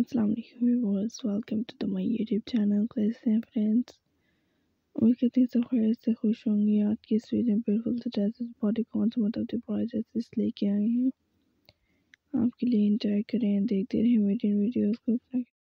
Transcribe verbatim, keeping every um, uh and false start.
अस्सलाम वालेकुम viewers, welcome to the my YouTube channel. कैसे हैं फ्रेंड्स? उम्मीद करती हूँ सब खैरियत से खुश होंगे। आज की इस वीडियो में ब्यूटीफुल से ड्रेसेस बॉडी कौन से मतलब ड्रेसेस लेके आए हैं आपके लिए। एंजॉय करें, देखते रहें मेरी वीडियोस को।